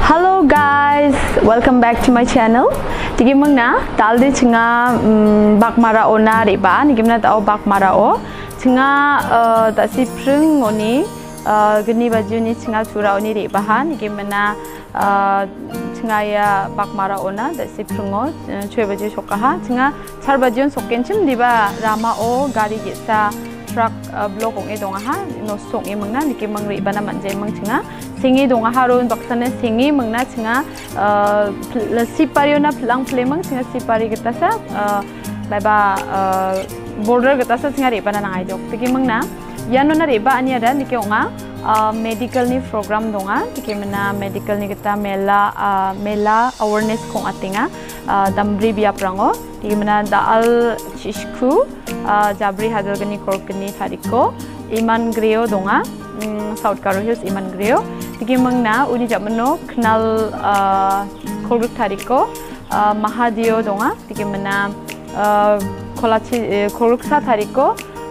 Hello guys, welcome back to my channel. Tigi mangna talde chinga bakmara ona riba nigi mna tao bakmara o chinga ta si prung oni gni baju ni chinga chura oni riba ha nigi mna chinga ya bakmara ona ta si prungo chue baju shoka ha chinga char baju sokken chim diba rama o gari gesa truck blok ong edong ha no song e mangna niki mangri bana manje mang chinga singi dong ha ron baksana singi mangna chinga sipari na plang plemang chinga sipari kita sa baba border kita sa chinga re bana nangai jok tiki mangna yano na re ba ani ada niki onga medical ni program donga tiki mana medical ni kita mela awareness kong atinga damri biap rango tiki mana daal chishku Jabri hadal gani kork gani tariko iman greo donga South Karo Hills iman greo tiki mangna uni jamano knal koruk tariko mahadio donga tiki mana kolachi koruk sa tariko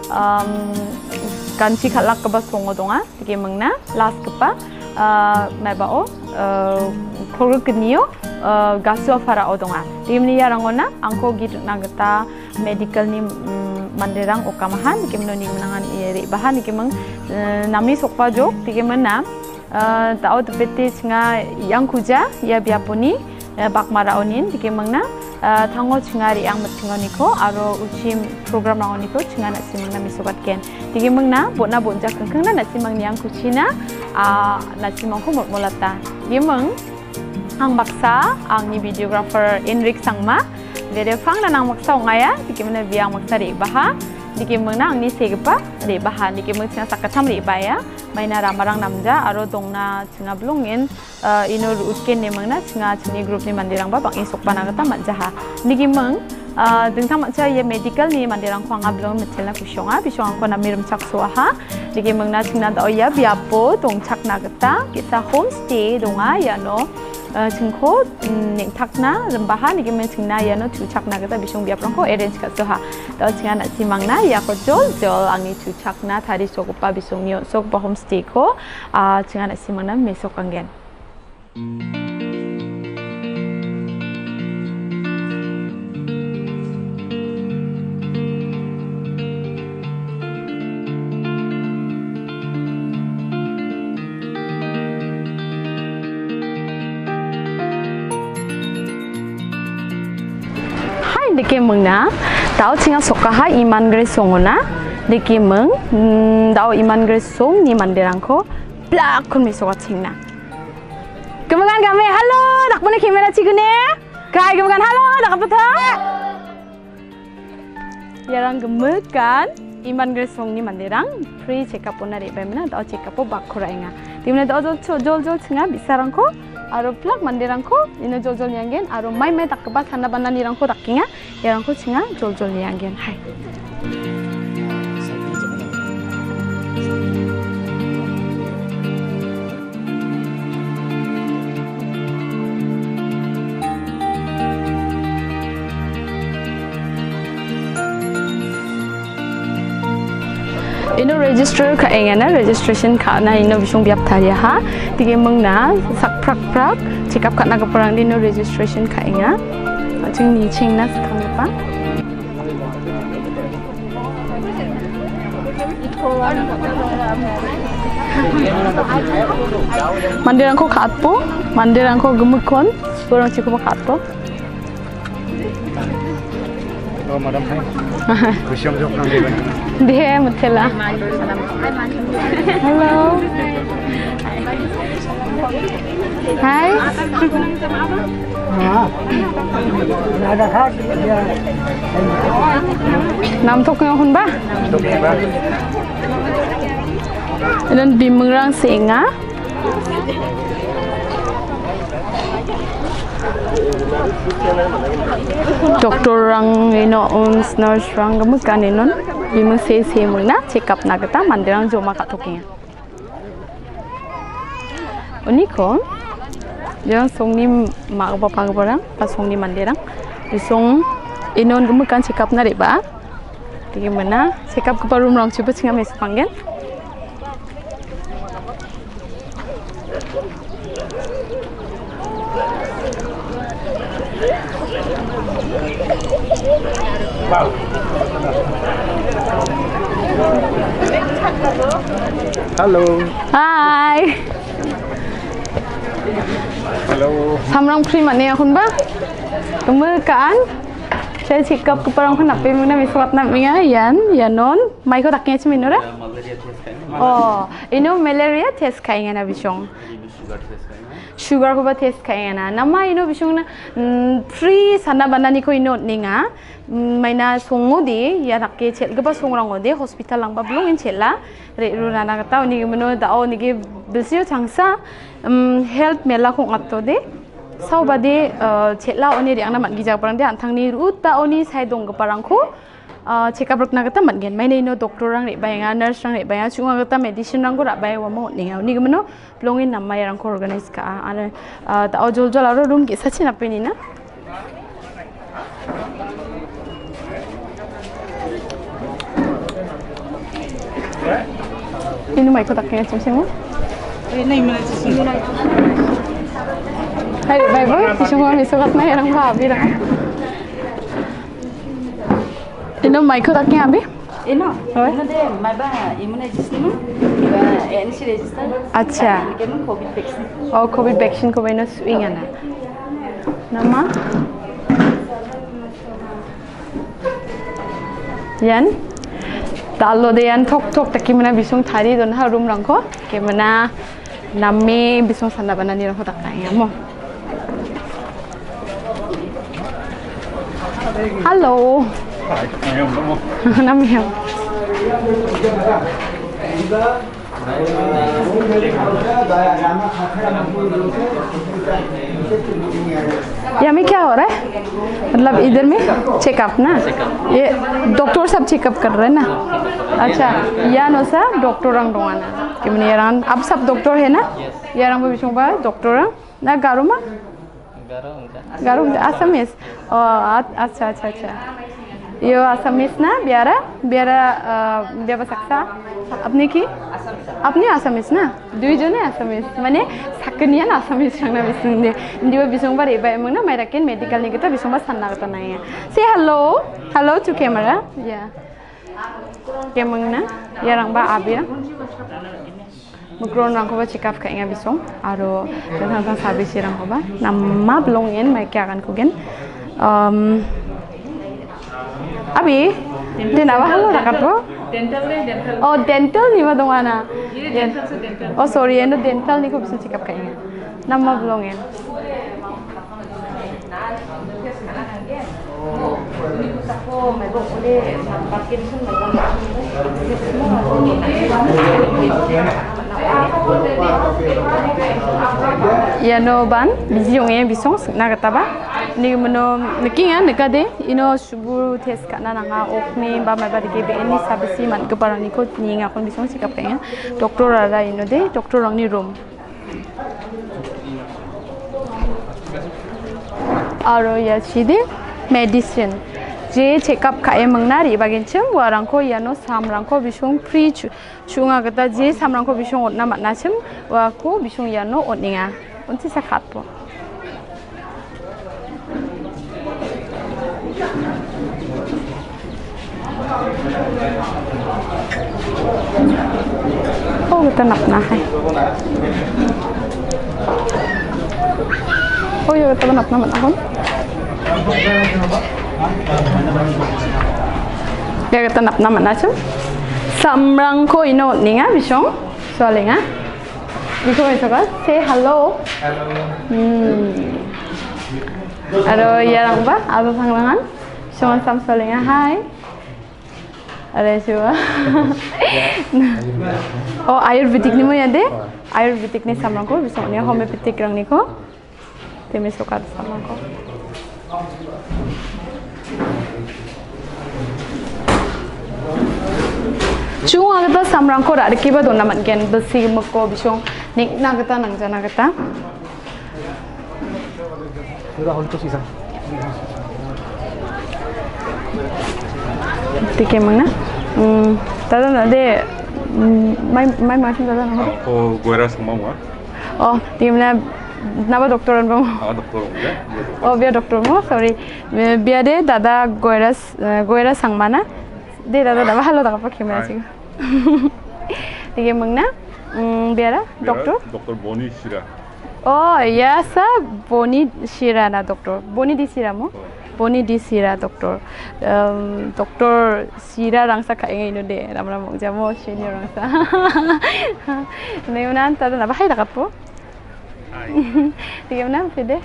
ganchi khalak kaba songo donga tiki mangna last kapa mabao koruk ganiyo gasu afara odonga timni yarangona angko git nagata medical ni manderang okamahan kimno ni menangan iri bahan kimang nami sokpa jok tikimana tao tepeti singa yang kuja ya biaponi bakmara onin tikimangna tango chingari yang matingoniko aro uchim program rangoniko chinga nasimang nami sokat ken tikimangna botna bonja kengkengna nasimang yang kuchina nasimang ko molata gimang ang baksa ang ni videographer Enric Sangma Dede fang na nang maksa ngaya dikimana biang maksa ri baha dikimana ang ni segepa ri baha dikimana cina sakatam ri baya maina ramarang namja aro dongna cina blongin inur utken ne mangna cina cini group ni mandirang ba bang isok panagata manjaha dikimang dengtang maksa ya medical ni mandirang ko anga blong metelna kusyonga bisyong ko na mirum chak suaha dikimangna cina da ya biapo dong chak nagata kita homestay donga ya no chingko ning takna rembaha nigi men chingna ya no chu chakna gata bisong biap rangko arrange ka soha to chinga na simangna ya ko jol angi chu chakna thari sogopa bisong nyo sokpa homestay ko chinga na simangna mesok anggen Diki mengna tau chinga sokaha iman gre songona diki meng tau iman gre song ni mandirangko plak kun misoka chingna kemengan kami halo dak pune kamera chigune kai kemengan halo dak apatha yarang gemekan iman gre song ni mandirang free check up ona re bemna tau check up bak khorainga timne tau jol chinga bisarangko aro plak mandirangko ino jol nyanggen aro mai tak kebat hana bana nirangko takinga yarangko chinga jol nyanggen hai ino register ka engana registration ka na ino bisong biap tharia ha tige mangna sak prak check up ka na kaparang ino registration ka enga aching ni chingna thangpa mandirangko khatpo mandirangko gemukon borang chikupa khatpo Oh, madam hai. Kusyong jok nang deban. Dia mutela. Hello. Hai. Ada khas. Nam thok ng hun ba? Tok ba. Dan bimengrang singa. Doktor rang ino uns nurse rang gemukan inon bimeng se muna check up nagata mandirang joma katokinga uniko yang songni magba pagbarang pasongni mandirang isong inon gemukan check up na reba tigi mana check up ke room rang chupa chinga mes panggen Halo. Hai. Halo. Samrang free mana ya kun ba? Kemudian saya cakap ke orang kan apa yang mana misal nak minga Yanon, mai ko taknya cuma ini Oh, ini malaria test kaya na bisong. Sugar ko ba test kaya na? Nama ini bisong na free sana banda ni ko ini ninga. May na sungo di, ya nak ke cel ko ba sungrang ko di hospital lang ba belum in cela. Runa na kata ni gimano dao ni ke bisyo changsa health mela ko ngato di. Sau bade cela oni riang na mat gijak parang dia antang ni ruta oni sai dong ke parang ko check up rukna kata mat gen mai nei no doktor rang re bayanga nurse rang re bayanga chunga kata medicine rang ko ra bay wa mo ni gimano plongin namai rang ko organize ka ane ta ojol jol aro room ki sachi na peni na ini mai ko taknya chimsemo ini mai Hai, baik-baik. Semua misukat na yang babi lang. Ino mic ko taknya abi? Ino deh, mai ba immunization nu, ba NC register. Acha. Kemu COVID vaccine. Oh, COVID vaccine ko ba ino swing na? Nama? Yan. Talo de yan tok taki mana bisung thari don ha room rangko. Ke mana namme bisung sanda bana ni rangko taknya mo. Halo. Namanya. यहाँ में क्या हो रहा है मतलब इधर में चेकअप ना ये डॉक्टर सब चेकअप कर रहे हैं ना अच्छा या नो सा डॉक्टर रंग दोंगाना कि मैंने यार अब सब डॉक्टर है ना यार हम भी चुंबा डॉक्टर रंग ना गारुमा गारुम आसामीस अच्छा यो आसामीस ना बियारा बियारा saksa अपने की अपने आसामीस ना दुई जने आसामीस माने साकनियान आसामीस रंगना बिसुं दे इंदिबा बिसुं बारे बाय मंगना मायराकेन मेडिकल नि गता बिसुं बा सानना गता नाया say hello to camera yeah के मंगना यारंग बा Abiya Mukron rang ko ba check up ka inga bisong aro tang service rang ko ba nama belong en mai kya kan kugen abi den apa halo rakat bro dental oh dental ni ba dongana dental oh sorry endo dental ni ko bisa check up ka inga nama belong en Ya no ban busy yung yang bisong nagataba ni mano nakinga nakade ino subu test kana nga okni ba mai ba de BN ni sabisi man ko parang ni ko ninga kon bisong sikap kaya doktor ara ino de doktor rang ni room aro ya chide medicine je check up ka emang nari bagin cheng warang ko ya no samrang ko bisong free chunga kata je samrang ko bisong otna matna chem wa ko bisong ya no otninga unti sakat po oh kita napna hai oh yo kita napna matna kon ya kita napna matna chem samrang ko ino ninga bisong soalinga Biko itu kan, say hello. Ada yang apa? Ada panggilan? Cuma samsalingnya hi. Ada siapa? Oh Ayurvedic ni mo ya deh? Ayurvedic ni samrang ko, bisa ni homeopathic rang ni ko. Temi suka samrang ko. Cuma kita samrang ko ada kiba dona mat gen besi meko bisong nik na kita nang jana kita. Sudah untuk sisa. Tiket mana? Tadi nanti mai macam tadi nak. Oh, gue rasa mau ah. Oh, timnya Napa doktoran bang? doktor enggak? Oh biar doktor mo, sorry. Biar deh dada goera sang mana? Deh dada dada halo tak apa kamera sih. Tiga mengna, biar doktor? Doktor Boni Shira. Oh ya sa Boni Shira na doktor. Boni di Shira mo? Boni di Shira doktor. Doktor Shira rangsa kaya ini deh. Ramai mau jamu senior rangsa. Nih mana tadi napa hai tak apa? Tiga mana pede?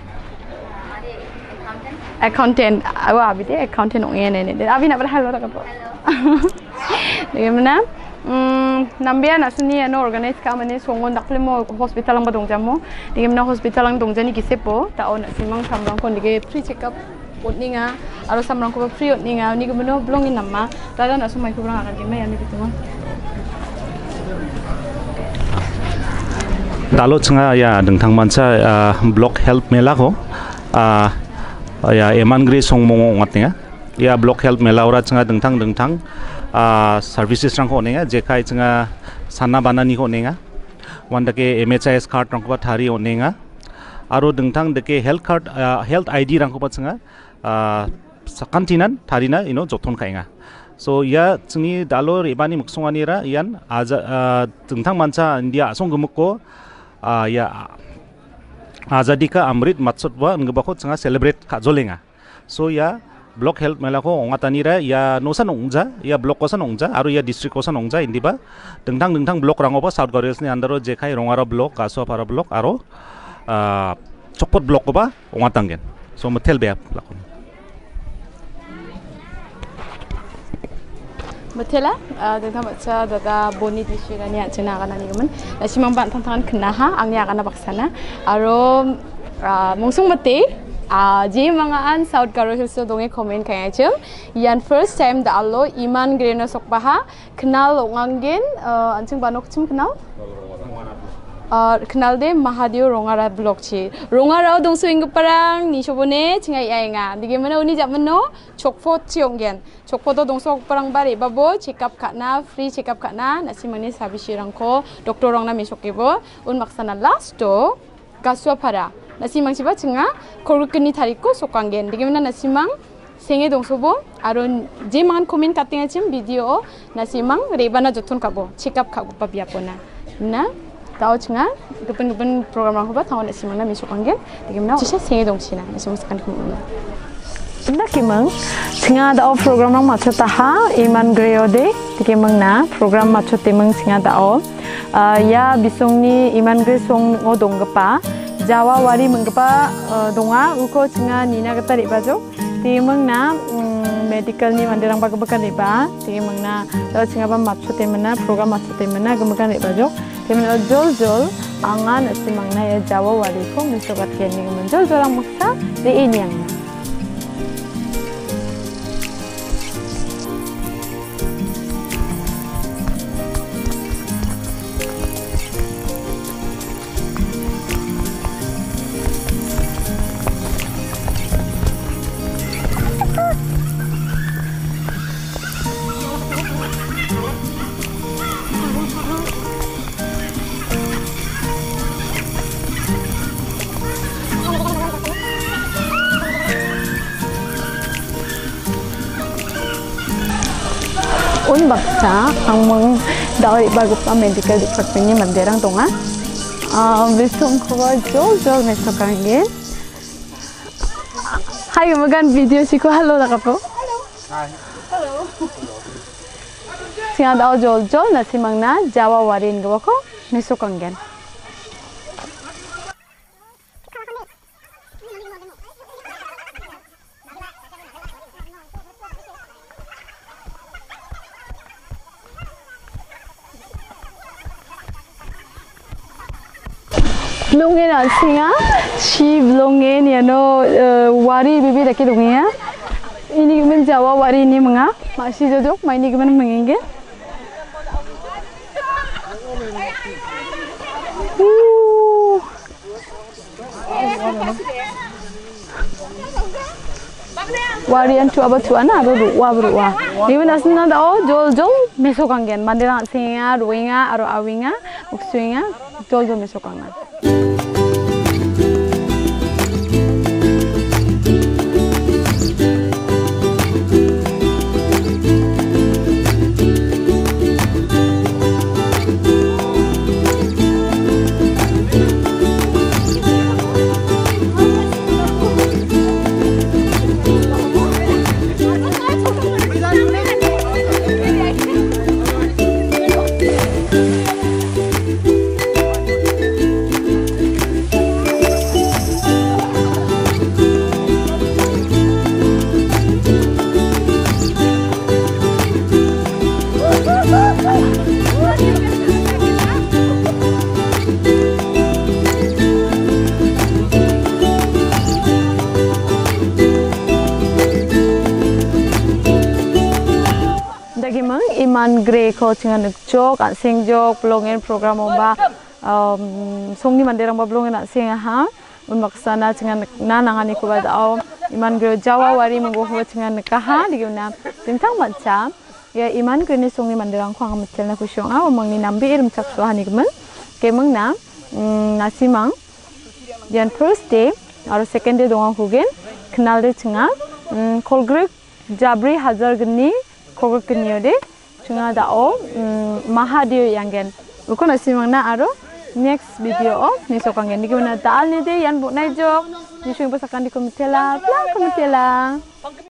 Accountant. Wah abis deh accountant orang ini. Abis nak berhal tak apa? Tiga mana? Nambia nak suni ano organize kami ni songon dak pelemo hospital ang badong jamu. Tiga mana hospital ang dong jani kisepo. Tao nak simang samrang kon dige free check up. Utninga, aru samrang ko free utninga. Ni kemudian belongin nama. Tadi nak sumai ko berang akan gimana yang itu mah. Dalo cenga ya dengtang manca block health mela ko ya eman gre song mongo ngatnya ya block health mela ora cenga dengtang services rang ko nenga jekai cenga sana banani ko nenga wanda ke MHIS card rang ko thari onenga aro dengtang deke health card health ID rang ko cenga sakantinan tharina joton kainga so ya cengi dalo rebani muksonganira ian aja dengtang manca India asong gemukko ya Azadi ka Amrit Matsud wa ngebako cenga celebrate kajolenga so ya block health mela ko ongatanira ya nosan ongja ya block kosan ongja aru ya district kosan ongja indiba dengtang block rangoba South Koreas ni andaro jekai rongara block Kasopara block aro chokpot block ko ba ongatangen so metel be lakon Betul lah, tentang baca data Boni di sini ni cina kan ni kemen. Nasi mampan tantangan kena ha, angnya akan baksana. Aro mungsung mati, je mangaan South Korea Hills donge komen kaya cem. Yan first time dah allo iman grena sok baha kenal nganggen, ancing banok cem kenal. Kenal deh Mahadio Rongara blog ci. Rongara dong suing parang ni shobone cingai ainga. Di mana uni zaman no chokfot cionggen. Chokfot dong sok parang bari babo check up katna free check up katna nasi manis habis rangko doktor rong na mesok ibo un maksana last do gaswa para. Nasi mang ciba cenga korukeni tariko sokanggen. Di mana nasi mang 생애 동서보 아론 제만 코멘 같은 쯤 비디오 나시망 레바나 조톤 가보 체크업 가고 바비아보나 나 tahu cenga kepen program aku ba tahun nasi mana misuk angin bagaimana cisha sengi dong cina nasi masakan kemana Anda kimang cenga tahu program orang macam taha iman greyode kimang na program macam timang cenga tahu ya bisung ni iman grey song ngodong gepa Jawa wari menggepa donga uko cenga nina kata ribajo timang na medical ni mandirang baga-baga riba timang na tahu cenga ba macam timana program macam timana gemakan ribajo Kemudian jol angan simangna ya Jawa wali ko misokat kini kemudian jol ang maksa di ini yang un baksa ang mong dari bago pa medical department ni mandirang donga bisung ko jol mesokangin Hai magan video si ko hello nakapo Hello Singa daw jol na simang na Jawa warin gawa ko mesokangin Blongen asinga, si blongen ya no wari bibi lagi dongnya. Ini kemen Jawa wari ini menga, masih jojok, main ini kemen mengenge. Warian tu apa tu ana berua. Ini nasna dah jol mesokanggen. Mandiran singa, ruinga, aro awinga, uksuinga, jol mesokanggen. iman grey ko cinga nekjok anseng jok belongen program oba songni manderang ba belongen anseng ha un maksana cinga na nangani ko ba dao iman grey jawa wari menggo ho cinga nekaha diguna tentang macam ya iman grey ni songni manderang ko ang metel na kusyong a mangni nambi irum chakso hani gemen kemeng na nasimang yan first day aro second day dongang hugen kenal de cinga kolgrek jabri hajar geni kolgrek geni ode cinga dao mahadew yangen uko nasimang na aro next video nisokangen diguna dal ni de yan bu nai jok nisung pasakan di komitela